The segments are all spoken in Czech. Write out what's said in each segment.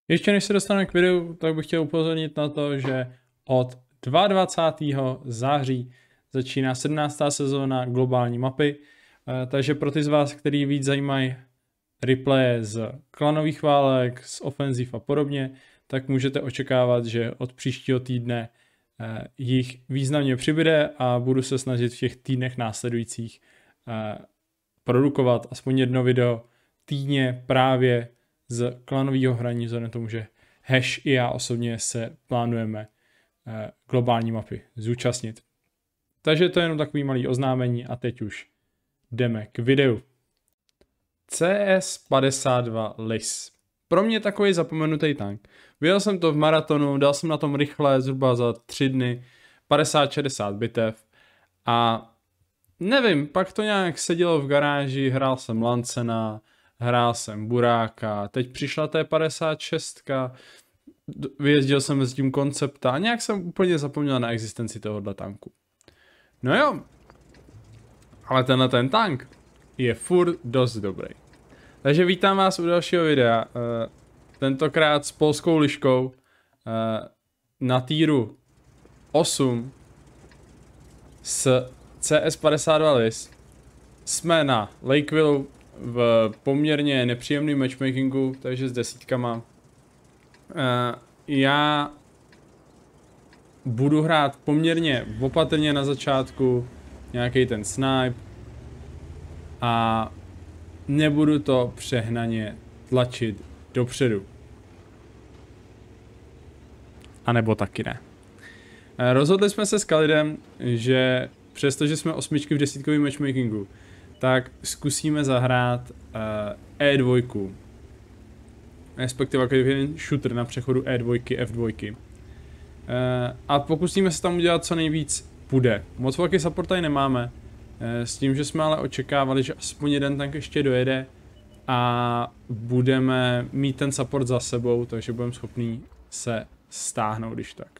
Ještě než se dostaneme k videu, tak bych chtěl upozornit na to, že od 22. září začíná 17. sezóna globální mapy, takže pro ty z vás, který víc zajímají replaye z klanových válek, z ofenziv a podobně, tak můžete očekávat, že od příštího týdne jich významně přibude a budu se snažit v těch týdnech následujících produkovat aspoň jedno video týdně právě z klanového hraní, vzhledem tomu, že Hash i já osobně se plánujeme globální mapy zúčastnit. Takže to je jenom takový malý oznámení a teď už jdeme k videu. CS52 Lis. Pro mě takový zapomenutý tank. Vyjel jsem to v maratonu, dal jsem na tom rychle zhruba za 3 dny 50-60 bitev a nevím, pak to nějak sedělo v garáži, hrál jsem Lancena, hrál jsem Buráka, teď přišla T56, vyjezdil jsem s tím koncepta a nějak jsem úplně zapomněl na existenci tohohle tanku. No jo, ale tenhle ten tank je furt dost dobrý. Takže vítám vás u dalšího videa, tentokrát s polskou liškou na týru 8 s CS52 Lis. Jsme na Lakeville v poměrně nepříjemném matchmakingu, takže s desítkama. Já budu hrát poměrně opatrně na začátku, nějaký ten snipe a nebudu to přehnaně tlačit dopředu. A nebo taky ne. Rozhodli jsme se s Kalidem, že přestože jsme osmičky v desítkovém matchmakingu, tak zkusíme zahrát E2. Respektive jeden shooter na přechodu E2, F2. A pokusíme se tam udělat co nejvíc půjde. Moc velký support tady nemáme, s tím, že jsme ale očekávali, že aspoň jeden tank ještě dojede a budeme mít ten support za sebou, takže budeme schopní se stáhnout, když tak.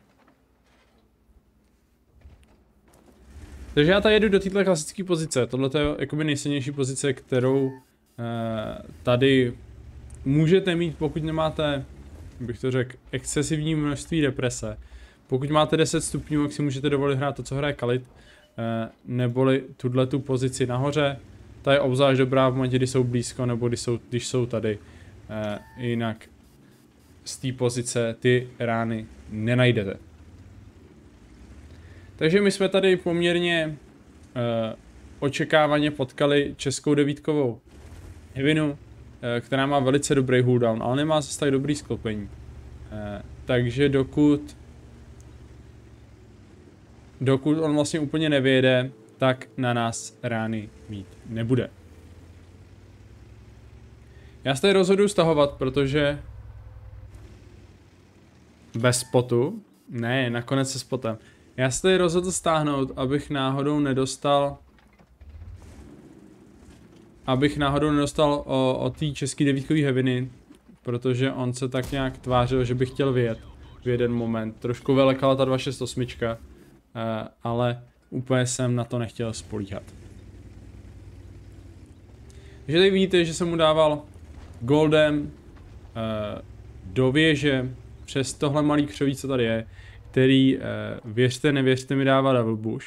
Takže já tady jedu do této klasické pozice. Tohle je jakoby nejsilnější pozice, kterou tady můžete mít, pokud nemáte, bych to řekl, excesivní množství deprese. Pokud máte 10 stupňů, tak si můžete dovolit hrát to, co hraje Kalid, neboli tu pozici nahoře. Ta je obzvlášť dobrá v momentě, kdy jsou blízko, nebo když jsou tady. Jinak z té pozice ty rány nenajdete. Takže my jsme tady poměrně očekávaně potkali českou devítkovou Heavinu, která má velice dobrý cooldown, ale nemá zase tak dobrý sklopení. Takže dokud on vlastně úplně nevyjede, tak na nás rány mít nebude. Já se tady rozhoduji stahovat, protože bez spotu, ne, nakonec se spotem. Já se tady rozhodl stáhnout, abych náhodou nedostal o té české devítkový Heaviny, protože on se tak nějak tvářil, že by chtěl vyjet v jeden moment. Trošku velekala ta 268, ale úplně jsem na to nechtěl spolíhat. Takže tady vidíte, že jsem mu dával goldem do věže přes tohle malý křoví, co tady je, který, věřte, nevěřte, mi dává double bush.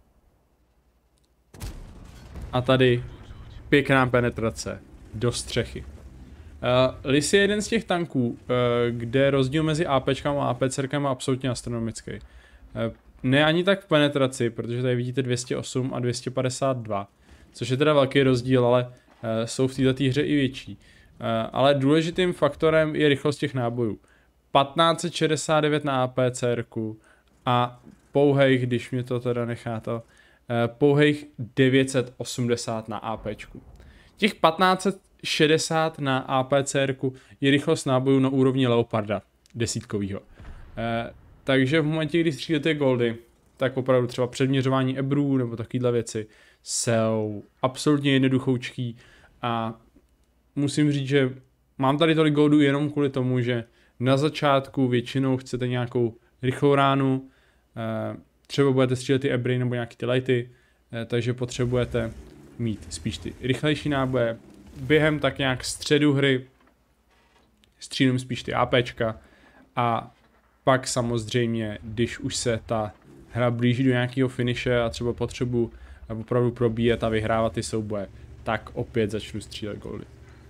A tady pěkná penetrace do střechy. Lis je jeden z těch tanků, kde rozdíl mezi APčkama a APCrkama je absolutně astronomický. Ne ani tak v penetraci, protože tady vidíte 208 a 252, což je teda velký rozdíl, ale jsou v této hře i větší. Ale důležitým faktorem je rychlost těch nábojů. 1569 na APCrku a pouhejch, když mě to teda nechá to, pouhejch 980 na APčku. Těch 1560 na APCrku je rychlost nábojů na úrovni Leoparda desítkovýho. Takže v momentě, kdy střílíte goldy, tak opravdu třeba předměřování ebrů nebo takovéhle věci jsou absolutně jednoduchoučký a musím říct, že mám tady tolik goldů jenom kvůli tomu, že na začátku většinou chcete nějakou rychlou ránu, třeba budete střílet ty ebry nebo nějaký ty lighty, takže potřebujete mít spíš ty rychlejší náboje. Během tak nějak středu hry střílím spíš ty APčka a pak samozřejmě, když už se ta hra blíží do nějakého finiše a třeba potřebu opravdu probíjet a vyhrávat ty souboje, tak opět začnu střílet goldy.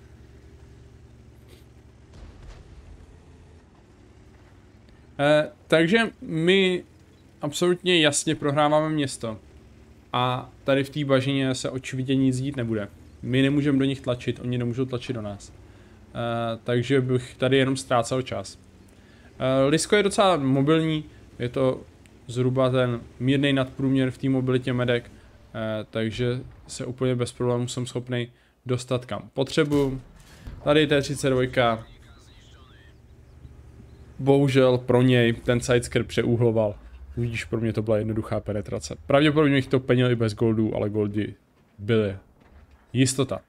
Takže my absolutně jasně prohráváme město a tady v té bažině se očividně nic dít nebude. My nemůžeme do nich tlačit, oni nemůžou tlačit do nás. Takže bych tady jenom ztrácel čas. Lisko je docela mobilní, je to zhruba ten mírný nadprůměr v té mobilitě medek, takže se úplně bez problémů jsem schopný dostat kam potřebuji. Tady T-32, bohužel pro něj ten sidescrap přeúhloval, vidíš, pro mě to byla jednoduchá penetrace. Pravděpodobně bych to penil i bez goldů, ale goldy byly. Jistota.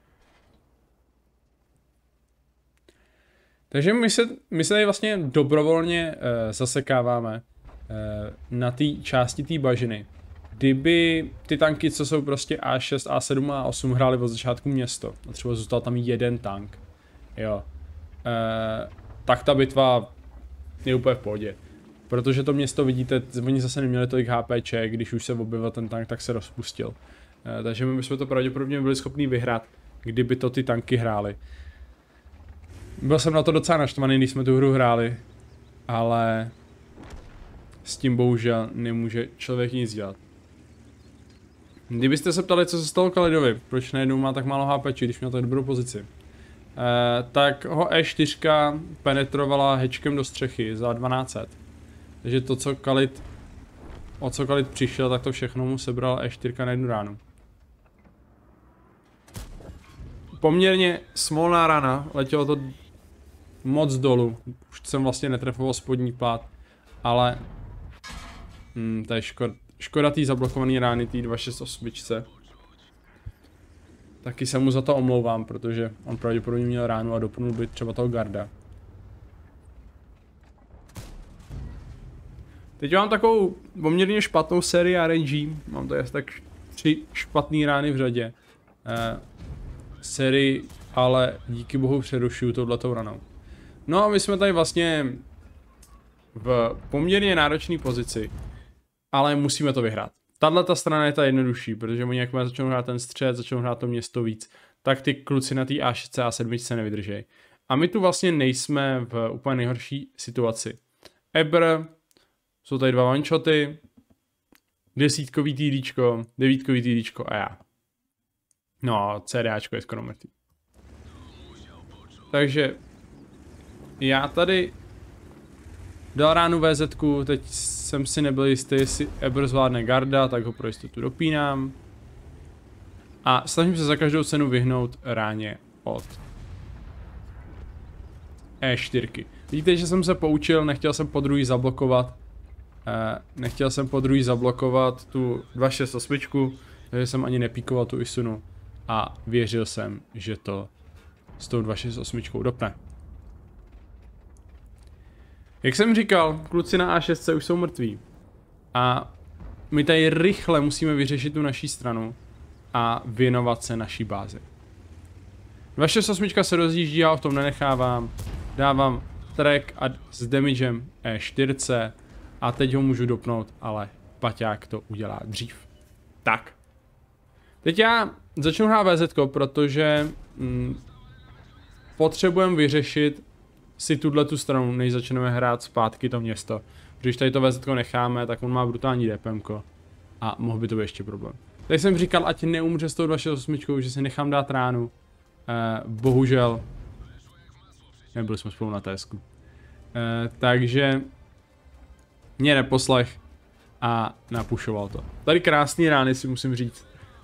Takže my se tady vlastně dobrovolně zasekáváme na té části té bažiny. Kdyby ty tanky, co jsou prostě A6, A7 a A8 hrály od začátku město, a třeba zůstal tam jeden tank, jo, tak ta bitva je úplně v pohodě. Protože to město vidíte, oni zase neměli tolik HPček, když už se objevil ten tank, tak se rozpustil. Takže my bychom to pravděpodobně byli schopni vyhrát, kdyby to ty tanky hrály. Byl jsem na to docela naštvaný, když jsme tu hru hráli, ale s tím bohužel nemůže člověk nic dělat. Kdybyste se ptali, co se stalo Kalidovi, proč najednou má tak málo HP, když měl tak dobrou pozici, tak ho E4 penetrovala hečkem do střechy za 1200. Takže to, o co Kalid přišel, tak to všechno mu sebral E4 na jednu ránu. Poměrně smolná rana, letělo to moc dolů, už jsem vlastně netrefoval spodní plát, ale to je škoda tý zablokovaný rány, tý 268. Taky se mu za to omlouvám, protože on pravděpodobně měl ránu a dopnul by třeba toho garda. Teď mám takovou poměrně špatnou sérii RNG, mám to asi tak 3 špatné rány v řadě. Sérii ale díky bohu přerušuju touhletou ranou. No a my jsme tady vlastně v poměrně náročné pozici, ale musíme to vyhrát. Tato strana je ta jednodušší, protože oni jakmile začnou hrát ten střed, začnou hrát to město víc, tak ty kluci na té A6 a A7 se nevydržejí. A my tu vlastně nejsme v úplně nejhorší situaci. Ebr, jsou tady 2 one-shoty, 10kový TDčko, 9kový TDčko a já. No, CDAčko je skoro mrtvý. Takže já tady dal ránu VZ-ku, teď jsem si nebyl jistý, jestli Ebr zvládne garda, tak ho pro jistotu dopínám. A snažím se za každou cenu vyhnout ráně od E4. Vidíte, že jsem se poučil, nechtěl jsem podruhý zablokovat tu 268, takže jsem ani nepíkoval tu Isunu a věřil jsem, že to s tou 268 dopne. Jak jsem říkal, kluci na A6 už jsou mrtví. A my tady rychle musíme vyřešit tu naší stranu a věnovat se naší bázi. 268 se rozjíždí, já ho v tom nenechávám. Dávám track a s damagem E4 a teď ho můžu dopnout, ale Paťák to udělá dřív. Tak. Teď já začnu hrát VZ, protože potřebujeme vyřešit si tu stranu, než začneme hrát zpátky to město. Když tady to VZ necháme, tak on má brutální DPMko a mohl by to být ještě problém. Tak jsem říkal, ať neumře s tou 268, že si nechám dát ránu. Bohužel nebyli jsme spolu na TSku. Takže mě neposlech a napušoval to. Tady krásný rány, si musím říct.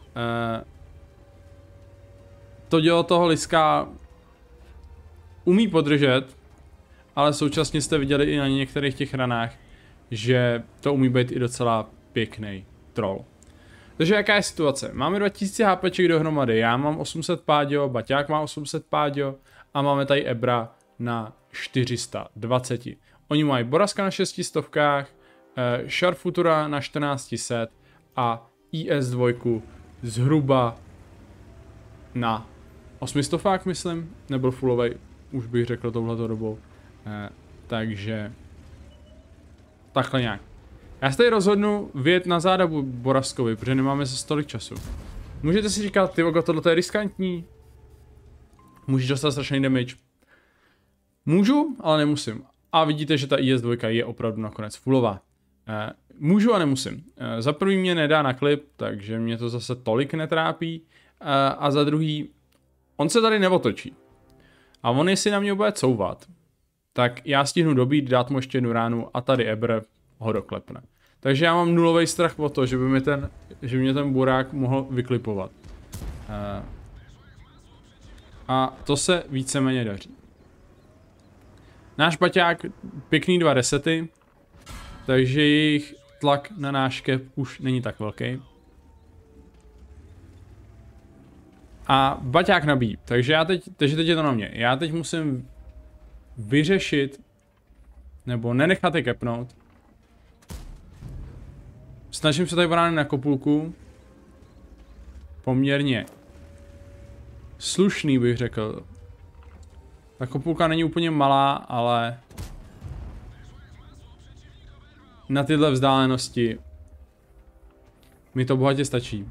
To dělo toho Liska umí podržet, ale současně jste viděli i na některých těch ranách, že to umí být i docela pěkný troll. Takže jaká je situace? Máme 2000 HPček dohromady, já mám 800 páďo, Baťák má 800 páďo a máme tady Ebra na 420. Oni mají Boraska na 600, Sharpfutura na 1400 a IS-2 zhruba na 800, myslím, nebyl fullovej. už bych řekl touhleto dobou. Takže takhle nějak. Já se tady rozhodnu vyjet na záda Boraskovi, protože nemáme zase tolik času. Můžete si říkat, ty vogo, tohle je riskantní. Můžeš dostat strašný damage. Můžu, ale nemusím. A vidíte, že ta IS-2 je opravdu nakonec fullová. Můžu a nemusím. Za prvý mě nedá na klip, takže mě to zase tolik netrápí. A za druhý, on se tady neotočí. A on jestli na mě bude couvat, tak já stihnu dobít, dát mu ještě jednu ránu a tady Eber ho doklepne. Takže já mám nulový strach o to, že by mě ten burák mohl vyklipovat. A to se víceméně daří. Náš baťák pěkný 2 resety, takže jejich tlak na náš cap už není tak velký. A baťák nabíjí, takže teď je to na mě. Já teď musím vyřešit, nebo nenechat je capnout. Snažím se tady bránit na kopulku. Poměrně slušný bych řekl. Ta kopulka není úplně malá, ale na tyhle vzdálenosti mi to bohatě stačí.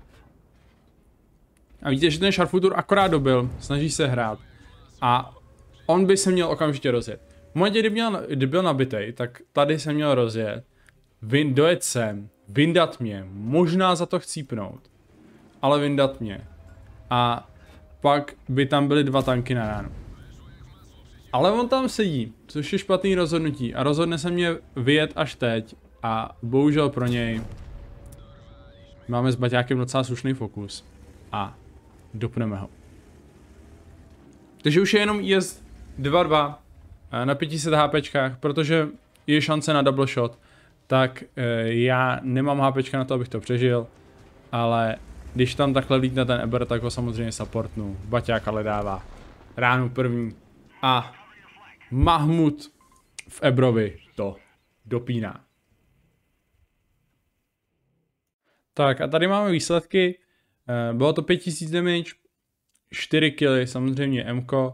A víte, že ten Sharpshooter akorát dobil, snaží se hrát. A on by se měl okamžitě rozjet. V momentě, kdy byl nabitej, tak tady se měl rozjet. Dojet sem, vyndat mě, možná za to chcípnout. Ale vyndat mě. A pak by tam byly 2 tanky na ránu. Ale on tam sedí, což je špatný rozhodnutí. A rozhodne se mě vyjet až teď. A bohužel pro něj máme s baťákem docela slušný fokus. A dopneme ho. Takže už je jenom jízd 2-2 na 500 HPčkách, protože je šance na double shot. Tak já nemám HPčka na to, abych to přežil. Ale když tam takhle lítne ten Eber, tak ho samozřejmě supportnu. Baťák ale dává ránu první. A Mahmud v Ebrovi to dopíná. Tak a tady máme výsledky. Bylo to 5000 damage, 4 killy, samozřejmě MKO,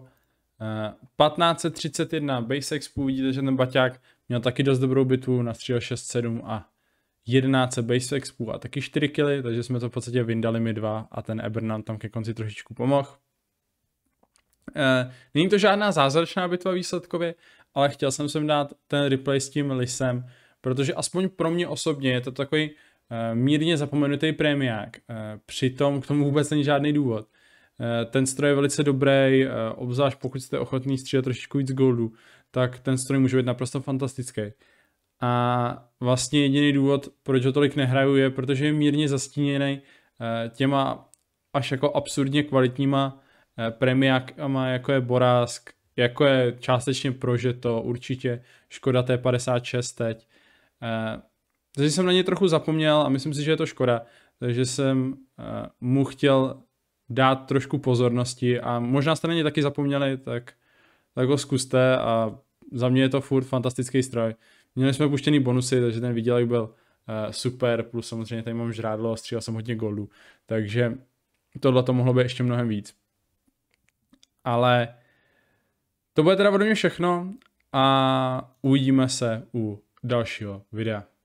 1531 base expu, vidíte, že ten baťák měl taky dost dobrou bitvu, nastřílel 6-7 a 11 base expu a taky 4 killy, takže jsme to v podstatě vyndali my 2 a ten Eber nám tam ke konci trošičku pomohl. Není to žádná zázračná bitva výsledkově, ale chtěl jsem sem dát ten replay s tím Lisem, protože aspoň pro mě osobně je to takový mírně zapomenutý prémiák. Přitom k tomu vůbec není žádný důvod. Ten stroj je velice dobrý, obzvlášť pokud jste ochotný střílet trošičku víc goldu, tak ten stroj může být naprosto fantastický. A vlastně jediný důvod, proč ho tolik nehraju, je, protože je mírně zastíněný těma až jako absurdně kvalitníma premiákama, jako je Borask, jako je částečně Prožeto, určitě Škoda T56 teď. Takže jsem na ně trochu zapomněl a myslím si, že je to škoda. Takže jsem mu chtěl dát trošku pozornosti a možná jste na ně taky zapomněli, tak ho zkuste a za mě je to furt fantastický stroj. Měli jsme puštěný bonusy, takže ten výdělek byl super, plus samozřejmě tady mám žrádlo a střílel jsem hodně goldů. Takže tohle to mohlo být ještě mnohem víc. Ale to bude teda ode mě všechno a uvidíme se u dalšího videa.